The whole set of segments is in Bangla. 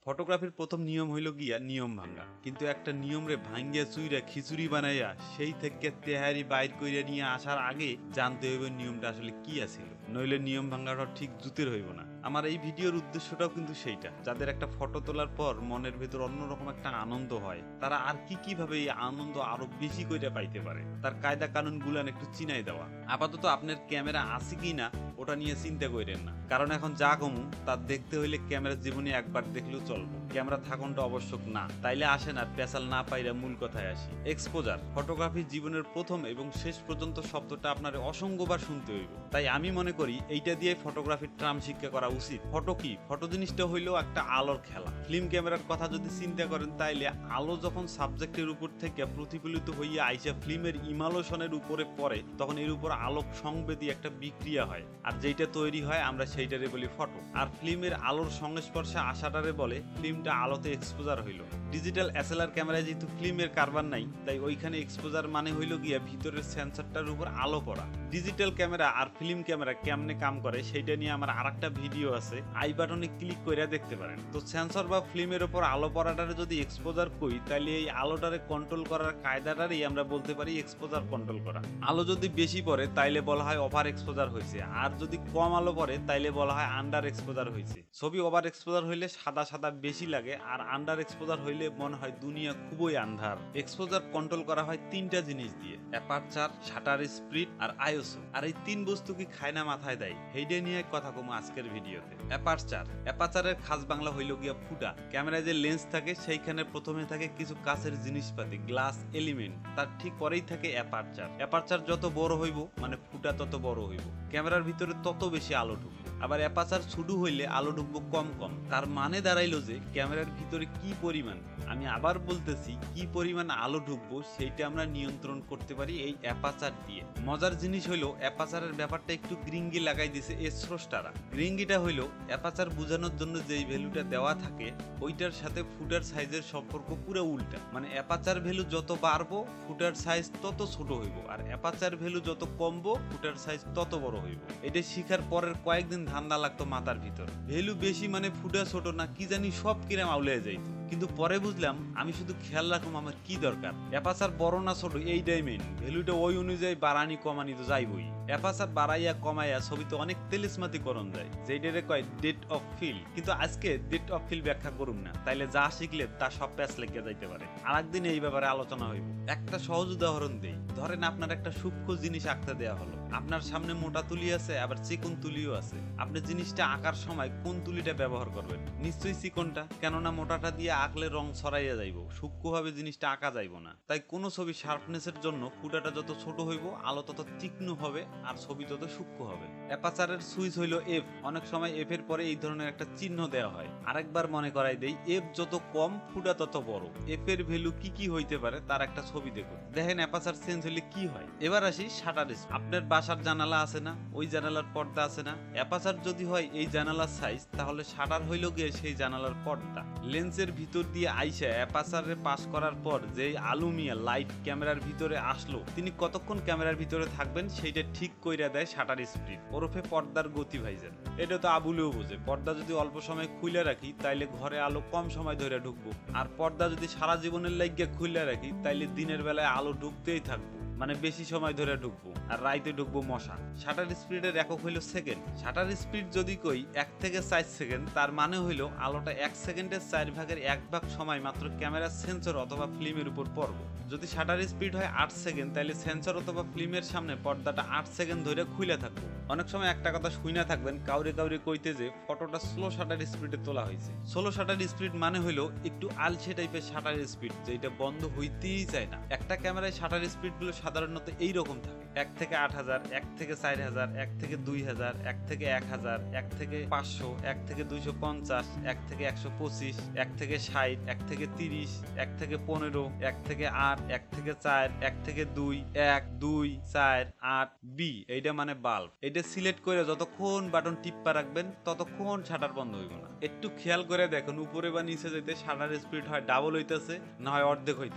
ফটোগ্রাফির প্রথম নিয়ম হইল গিয়া নিয়ম ভাঙ্গা, কিন্তু একটা নিয়ম রে ভাঙ্গিয়া চুইরা খিচুড়ি বানাইয়া সেই থেকে তেহারি বাইর কইরা নিয়ে আসার আগে জানতে হইব নিয়মটা আসলে কি আছিল, নইলে নিয়ম ভাঙ্গাটা ঠিক জুতের হইব না। আমার এই ভিডিওর উদ্দেশ্যটাও কিন্তু সেইটা, যাদের একটা ফটো তোলার পর মনের ভেতর অন্যরকম একটা আনন্দ হয়, তারা আর কিভাবে এই আনন্দ আরো বেশি কইরা পাইতে পারে তার কায়দা কানুন গুলান একটু চিনাই দেওয়া। আপাতত আপনার ক্যামেরা আছে কি না ওটা নিয়ে চিন্তা করেন না, কারণ এখন যা কমু তার দেখতে হইলে ক্যামেরা জীবনে একবার দেখলেও চলবো, ক্যামেরা থাকনটা আবশ্যক না। তাইলে আসেন আর পেশাল না পাইরা মূল কথায় আসি। এক্সপোজার ফটোগ্রাফি জীবনের প্রথম এবং শেষ পর্যন্ত শব্দটা আপনার অসংখ্যবার শুনতে হইব, তাই আমি মনে করি এইটা দিয়ে ফটোগ্রাফির ট্রাম শিক্ষা করা উচিত। ফটো কি? ফটো জিনিসটা হইলো একটা আলোর খেলা। ফিল্ম ক্যামেরার কথা যদি চিন্তা করেন তাইলে আলো যখন সাবজেক্টের উপর থেকে প্রতিফলিত হইয়া আইসা ফিল্মের ইমালোশনের উপরে পড়ে, তখন এর উপর আলোক সংবেদী একটা বিক্রিয়া হয়, আর যেটা তৈরি হয় আমরা সেইটারে বলি ফটো। আর ফিল্মের আলোর সংস্পর্শে আসাটারে বলে ফিল্মটা আলোতে এক্সপোজার হইল। ডিজিটাল এসএলআর ক্যামেরায় যেহেতু ফিল্মের কারবার নাই, তাই ওইখানে এক্সপোজার মানে হইল গিয়া ভিতরের সেন্সরটার উপর আলো পড়া। ডিজিটাল ক্যামেরা আর ফিল্ম ক্যামেরা কেমনে কাম করে সেইটা নিয়ে আমার আরেকটা ভিডিও আছে, আই বাটনে ক্লিক কইরা দেখতে পারেন। তো সেন্সর বা ফিল্মের উপর আলো পড়াটারে যদি এক্সপোজার কই, তাহলে এই আলোটারে কন্ট্রোল করার কায়দাটারই আমরা বলতে পারি এক্সপোজার কন্ট্রোল করা। আলো যদি বেশি পড়ে তাইলে বলা হয় ওভার এক্সপোজার হয়েছে, আর যদি কম আলো পড়ে তাইলে বলা হয় আন্ডার এক্সপোজার হয়েছে। ছবি ওভার এক্সপোজার হইলে সাদা সাদা বেশি লাগে, আর আন্ডার এক্সপোজার হইলে মনে হয় দুনিয়া খুবই আন্ধার। এক্সপোজার কন্ট্রোল করা হয় তিনটা জিনিস দিয়ে, অ্যাপারচার, শাটার স্পিড আর আইএসও। আর এই তিন বস্তু কি খায় না মাথায় দেয়, সেইটা নিয়ে কথা কম আজকের ভিডিওতে। অ্যাপারচারের খাস বাংলা হইল গিয়া ফুটা। ক্যামেরায় যে লেন্স থাকে সেইখানে প্রথমে থাকে কিছু কাচের জিনিসপাতি, গ্লাস এলিমেন্ট, তার ঠিক পরেই থাকে অ্যাপারচার। অ্যাপারচার যত বড় হইব মানে ফুটা তত বড় হইব, ক্যামেরার ভিতরে তত বেশি আলো ঢুকবে। আবার অ্যাপারচার ছোট হইলে আলো ঢুকবো কম কম। তার মানে দাঁড়াইলো যে ক্যামেরার ভিতরে কি পরিমাণ, আমি আবার বলতেছি, কি পরিমাণ আলো ঢুকবো সেইটা আমরা নিয়ন্ত্রণ করতে পারি এই অ্যাপারচার দিয়ে। মজার জিনিস হইলো অ্যাপারচারের ব্যাপারটা একটু গ্রিঙ্গি লাগাই দিছে এই স্রষ্টারা। গ্রিঙ্গিটা হইলো অ্যাপারচার বোঝানোর জন্য যেই ভ্যালুটা দেওয়া থাকে ওইটার সাথে ফুটার সাইজের সম্পর্ক পুরো উল্টা। মানে অ্যাপারচার ভ্যালু যত বাড়বো ফুটার সাইজ তত ছোট হইব, আর অ্যাপারচার ভ্যালু যত কমবো ফুটার সাইজ তত বড় হইব। এটা শিখার পরের কয়েকদিন ধান্দা লাগতো মাথার ভিতর, ভ্যালু বেশি মানে ফুটা ছোট না কি জানি সব কিরাম আউলে যাইতো। কিন্তু পরে বুঝলাম আমি শুধু খেয়াল রাখলাম আমার কি দরকার, অ্যাপারচার বড় না ছোট এইটাই মেইন, ভ্যালুটা ওই অনুযায়ী বাড়ানি কমানি তো যাইবই। অ্যাপারচার বাড়াইয়া কমাইয়া ছবিতে অনেক তেলিসমাতি করণ যায়, যেটারে কয় ডেট অফ ফিল। কিন্তু আজকে ডেট অফ ফিল ব্যাখ্যা করুন না, তাইলে যা শিখলে তা সব প্যাচ লেগে যাইতে পারে। আর একদিন এই ব্যাপারে আলোচনা হইব। একটা সহজ উদাহরণ দেই, ধরেন আপনার একটা সূক্ষ্ম জিনিস আঁকতে দেওয়া হলো, আপনার সামনে মোটা তুলি আছে আবার চিকন তুলিও আছে। আপনি জিনিসটা আঁকার সময় কোন তুলিটা ব্যবহার করবেন? নিশ্চয়ই চিকনটা, কেননা মোটাটা দিয়ে আঁকলে রং ছড়াইয়া যাইব, সূক্ষ্মভাবে জিনিসটা আঁকা যাইব না। তাই কোনো ছবি শার্পনেসের জন্য ফুটাটা যত ছোট হইব আলো তত তীক্ষ্ণ হবে আর ছবি তত সূক্ষ্ম হবে। অ্যাপারচারের সুইচ হইল এফ, অনেক সময় এফ এর পরে এই ধরনের একটা চিহ্ন দেওয়া হয়। আরেকবার মনে করাই দেই, এফ যত কম ফুটা তত বড়। এফ এর ভ্যালু কি কি হইতে পারে তার একটা ছবি দেখুন, দেখেন অ্যাপারচার চেঞ্জ হইলে কি হয়। এবার আসি শাটার স্পিড। আপনার বাসার জানালা আছে না, ওই জানালার পর্দা আছে না, অ্যাপারচার যদি হয় এই জানালার সাইজ, তাহলে শাটার হইল গিয়ে সেই জানালার পর্দা। লেন্সের ভিতর দিয়ে আইসা অ্যাপারচারে পাস করার পর যেই আলো মিয়া লাইট ক্যামেরার ভিতরে আসলো, তিনি কতক্ষণ ক্যামেরার ভিতরে থাকবেন সেইটা ঠিক কইরা দেয় শাটার স্পিড, ওরফে পর্দার গতি ভাইজান। এটা তো আবুলেও বোঝে, পর্দা যদি অল্প সময় খুলে রাখি তাইলে ঘরে আলো কম সময় ধরে ঢুকবো, আর পর্দা যদি সারা জীবনের লাগিয়ে খুলে রাখি তাইলে দিনের বেলায় আলো ঢুকতেই থাকবো, মানে বেশি সময় ধরে ঢুকবো, আর রাইতে ঢুকবো মশা। শাটার স্পিডের একক হইল সেকেন্ড। শাটার স্পিড যদি কই 1 থেকে 4 সেকেন্ড, তার মানে হইল আলোটা 1 সেকেন্ডের 4 ভাগের 1 ভাগ সময় মাত্র ক্যামেরার সেন্সর অথবা ফিল্মের উপর পড়বো। যদি শাটার স্পিড হয় 8 সেকেন্ড, তাহলে সেন্সর অথবা ফিল্মের সামনে পর্দাটা 8 সেকেন্ড ধরে খুলে থাকবো। অনেক সময় একটা কথা শুইনা থাকবেন কাউরে কাউরে কইতে যে ফটোটা স্লো শাটার স্পিডে তোলা হয়েছে। স্লো শাটার স্পিড মানে হইল একটু আলসে টাইপের শাটার স্পিড, যেটা বন্ধ হইতেই চায় না। একটা ক্যামেরায় শাটার স্পিড গুলো সাধারণত এইরকম থাকে, 1 থেকে 8000, 1 থেকে 4000, 1 থেকে 2000, 1 থেকে 1000, 1 থেকে 500, 1 থেকে 250, 1 থেকে 125, 1 থেকে 60, 1 থেকে 30, 1 থেকে 15, 1 থেকে 8, 1 থেকে 4, 1 থেকে 2, 1, 2, 4, 8, বি এইটা মানে বাল্ব। এটা সিলেক্ট করে যতক্ষণ বাটন টিপ্পা রাখবেন ততক্ষণ শাটার বন্ধ হইব না। একটু খেয়াল করে দেখুন উপরে বা নিচে যেতে শাটার স্পিড হয় ডাবল হইতাছে না হয় অর্ধেক হইতাছে।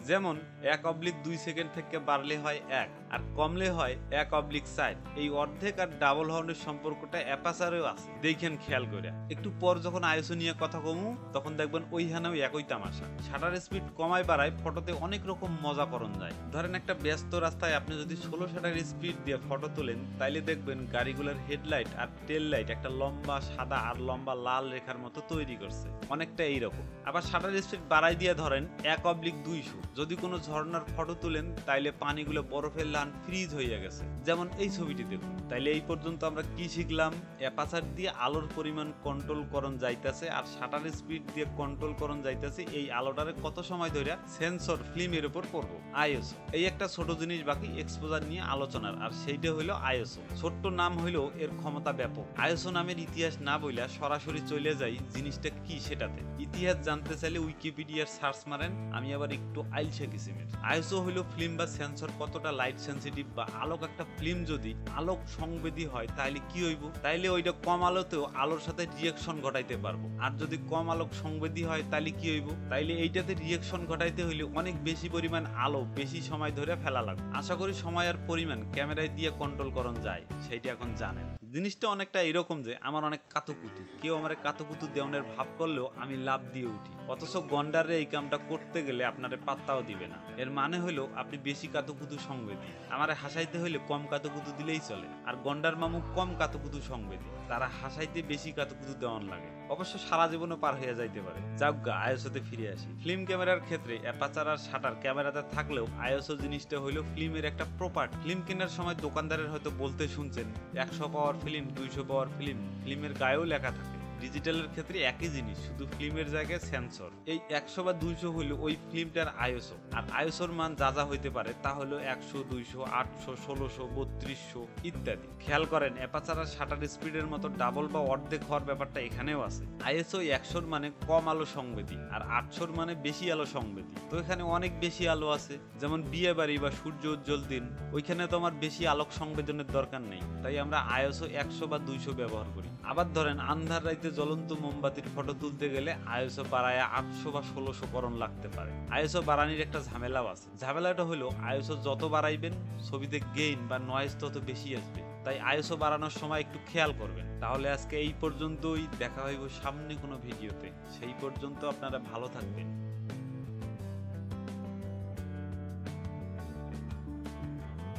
যেমন 1/2 সেকেন্ড থেকে বাড়লে হয় 1 আর কমলে হয় 1/4। এই অর্ধেক আর ডাবল হর্নের সম্পর্কটা অ্যাপাচারেও আছে, দেখেন খেয়াল করে। একটু পর যখন আইএসও নিয়ে কথা কমু তখন দেখবেন ওইখানেও একই তামাশা। শাটার স্পিড কমায় বাড়ায় ফটোতে অনেক রকম মজা করণ যায়। ধরেন একটা ব্যস্ত রাস্তায় আপনি যদি 16 শাটার স্পিড দিয়ে ফটো তোলেন তাইলে দেখবেন গাড়িগুলোর হেডলাইট আর টেল লাইট একটা লম্বা সাদা আর লম্বা লাল রেখার মতো তৈরি করছে, অনেকটা এইরকম। আবার শাটার স্পিড বাড়াই দিয়ে ধরেন 1/200, যদি কোনো ঝর্ণার ফটো তুলেন তাইলে পানিগুলো বরফের লান ফ্রিজ হয়ে গেছে, যেমন এই ছবিটি দেখুন। তাইলে এই পর্যন্ত আমরা কি শিখলাম? অ্যাপাচার দিয়ে আলোর পরিমাণ কন্ট্রোল করণ যাইতেছে আর শাটার স্পিড দিয়ে কন্ট্রোল করণ যাইতেছে এই আলোটারে কত সময় ধরে সেন্সর ফিল্মের উপর পড়বো, আইএসও। এই একটা ছোট জিনিস বাকি এক্সপোজার নিয়ে আলোচনার, আর সেইটা হইলো আইএসও। ছোট্ট নাম হইলো এর ক্ষমতা ব্যাপক। আইএসও নামের ইতিহাস না বইলা সরাসরি চলে যাই জিনিসটা কি সেটাতে। ইতিহাস জানতে চাইলে উইকিপিডিয়ার সার্চ মারেন, আমি আবার একটু আইলসা কিসিমের। আইএসও হইলো ফিল্ম বা সেন্সর কতটা লাইট সেন্সিটিভ বা আলোক। একটা ফিল্ম যদি আলোক সংবেদী হয় তাহলে কি হইব? তাইলে ওইটা কম আলোতেও আলোর সাথে রিয়েকশন ঘটাইতে পারবো। আর যদি কম আলোক সংবেদী হয় তাহলে কি হইব? তাইলে এইটাতে রিয়েকশন ঘটাইতে হইলে অনেক বেশি পরিমাণ আলো বেশি সময় ধরে ফেলা লাগবে। আশা করি সময় আর পরিমাণ ক্যামেরায় দিয়ে কন্ট্রোল করণ যায়, সেইটা এখন জানেন। জিনিসটা অনেকটা এরকম যে আমার অনেক কাতুকুতু, কেউ আমার কাতুকুতু দেওয়ানের ভাব করলেও আমি লাভ দিয়ে উঠি, অথচ গন্ডারে এই কামটা করতে গেলে আপনারে পাত্তাও দিবে না। এর মানে হলো আপনি বেশি কাতুকুতু সংবেদী। আমারে হাসাইতে হইলে কম কাতুকুতু দিলেই চলে, আর গন্ডার মামু কম কাতুকুতু সংবেদী, তারা হাসাইতে বেশি কাতুকুতু দেওয়ান লাগে। অবশ্য সারা জীবনও পার হয়ে যাইতে পারে। যাজ্ঞা আইএসওতে ফিরে আসি। ফিল্ম ক্যামেরার ক্ষেত্রে অ্যাপাচার আর শাটার ক্যামেরাতে থাকলেও আইএসও জিনিসটা হইলো ফিল্মের একটা প্রপার্টি। ফিল্ম কেনার সময় দোকানদারের হয়তো বলতে শুনছেন 100 পাওয়ার ফিল্ম, 200 পাওয়ার ফিল্ম, ফিল্মের গায়েও লেখা থাকে। ডিজিটালের ক্ষেত্রে একই জিনিস, শুধু ফিল্মের জায়গায় সেন্সর। এই 100 বা 200 হইলো ওই ফিল্মটার আইএসও। আর আইএসওর মান যা যা হইতে পারে তা হলো 100, 200, 800, 1600, 3200 ইত্যাদি। খেয়াল করেন অ্যাপাচার আর শাটার স্পিডের মতো ডাবল বা অর্ধেক হওয়ার ব্যাপারটা এখানেও আছে। আইএসও 100 মানে কম আলো সংবেদী আর 800 মানে বেশি আলো সংবেদী। তো এখানে অনেক বেশি আলো আছে, যেমন বিয়ে বাড়ি বা সূর্য উজ্জ্বল দিন, ওইখানে তো আমার বেশি আলোক সংবেদনের দরকার নেই, তাই আমরা আইএসও 100 বা 200 ব্যবহার করি। আবার ধরেন আন্ধার রাইতে জ্বলন্ত মোমবাতির ফটো তুলতে গেলে আইএসও বাড়ায় 800 বা 1600 করণ লাগতে পারে। আইএসও বাড়ানির একটা ঝামেলাও আছে। ঝামেলাটা হলো আইএসও যত বাড়াইবেন ছবিতে গেইন বা নয়েজ তত বেশি আসবে, তাই আইএসও বাড়ানোর সময় একটু খেয়াল করবেন। তাহলে আজকে এই পর্যন্তই, দেখা হইব সামনে কোনো ভিডিওতে। সেই পর্যন্ত আপনারা ভালো থাকবেন।